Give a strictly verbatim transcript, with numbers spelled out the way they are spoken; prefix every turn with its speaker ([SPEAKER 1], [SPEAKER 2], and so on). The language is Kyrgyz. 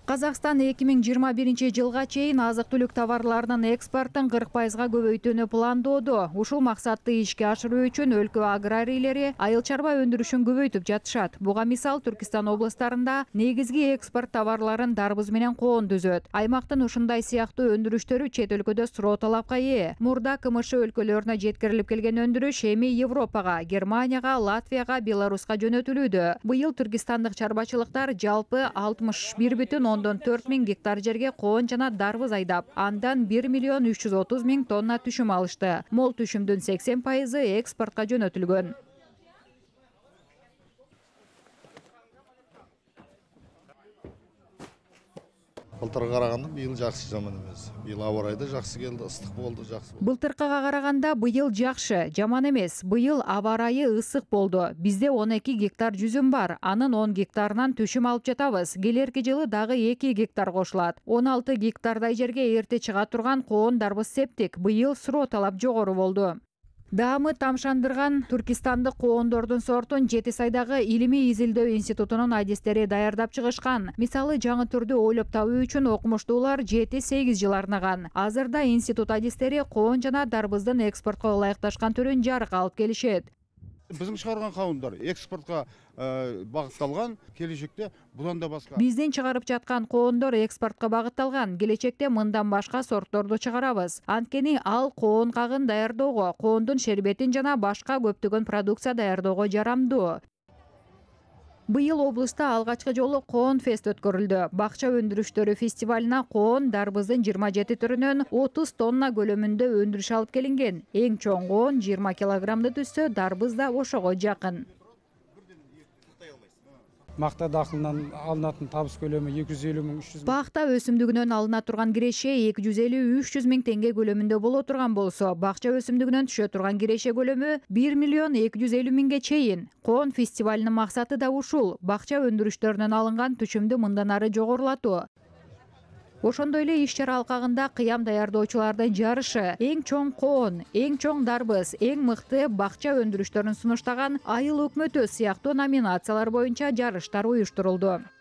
[SPEAKER 1] Казакстан эки миң жыйырма биринчи жылга чейин азык-түлүк товарларынын экспортун кырк пайызга көбөйтүүнү пландоодо. Ушул максатты ишке ашыруу үчүн өлкө аграрийлери айыл чарба өндүрүшүн көбөйтүп жатышат. Буга мисал Түркистан областарында негизги экспорт товарларын дарбыз менен коон түзөт. Аймактын ушундай сыяктуу өндүрүштөрү чет өлкөдө суроо талапка ээ. Мурда КМШ өлкөлөрүнө жеткирилип келген өндүрүш эми Европага, Германияга, Латвияга, Беларуска жөнөтүлүүдө. Быйыл түркистандык чарбачылыктар жалпы алтымыш бир бүтүн ондон төрт миң гектар жерге коон жана дарбыз айдап, андан бир миллион үч жүз отуз миң тонна түшүм алышты. Мол түшүмдүн сексен пайызы экспортко жөнөтүлгөн.
[SPEAKER 2] Былтырга караганда быйыл жакшы, жаман эмес. Быйыл аба ырайы да жакшы келди, ыстык болду, жакшы.
[SPEAKER 1] Былтыркыга караганда быйыл жакшы, жаман эмес. Быйыл аба ырайы ысык болду. Бизде он эки гектар жүзүм бар. Анын он гектарынан түшүм алып жатабыз. Келерки жылы дагы эки гектар кошулат. он алты гектардай жерге эрте чыга турган коон дарбыз септик. Быйыл суроо талап жогору болду. Даамы тамшандырган түркистандык коондордун сортун Жети Сайдагы Илимий изилдөө институтунун адистери даярдап чыгышкан. Мисалы, жаңы түрдү ойлоп табуу үчүн окумуштуулар жети сегиз жыл арнаган. Азырда институт адистери коон жана дарбыздын экспортко ылайыкташкан түрүн жарык алып келишет.
[SPEAKER 3] Биздин чыгарган кауындар экспортко багытталган, келечекте будан да башка.
[SPEAKER 1] Биздин чыгарып жаткан коондор экспортко багытталган. Келечекте мындан башка сортторду чыгарабыз. Анткени ал коон кагын даярдоого, коондун шербетин жана башка көптөгөн продукция даярдоого жарамдуу. Быйыл облуста алгачкы жолу коон фест өткөрүлдү. Бакча өндүрүштөрү фестивалына коон дарбыздын жыйырма жети түрүнөн отуз тонна көлөмүндө өндүрүш алып келинген. Эң чоң коон жыйырма килограммды түзсө, дарбыз да ошого жакын.
[SPEAKER 4] Мақта дақылынан алынатын табыс көлемі эки жүз элүү миң үч жүз миң.
[SPEAKER 1] Пахта өсүмдүгүнөн алына турган киреше эки жүз элүү үч жүз миң теңге көлөмүндө боло турган болсо, бакча өсүмдүгүнөн түшө турган киреше көлөмү бир миллион эки жүз элүү миңге чейин. Коон фестивалынын максаты да ушул: бакча өндүрүштөрүнөн алынган түшүмдү мындан ары жогорулатуу. Ошондой эле иш-чара алкагында кыям даярдоочулардын жарышы, эң чоң коон, эң чоң дарбыз, эң мыкты бакча өндүрүштөрүн сунуштаган айыл өкмөтү сыяктуу номинациялар боюнча жарыштар уюштурулду.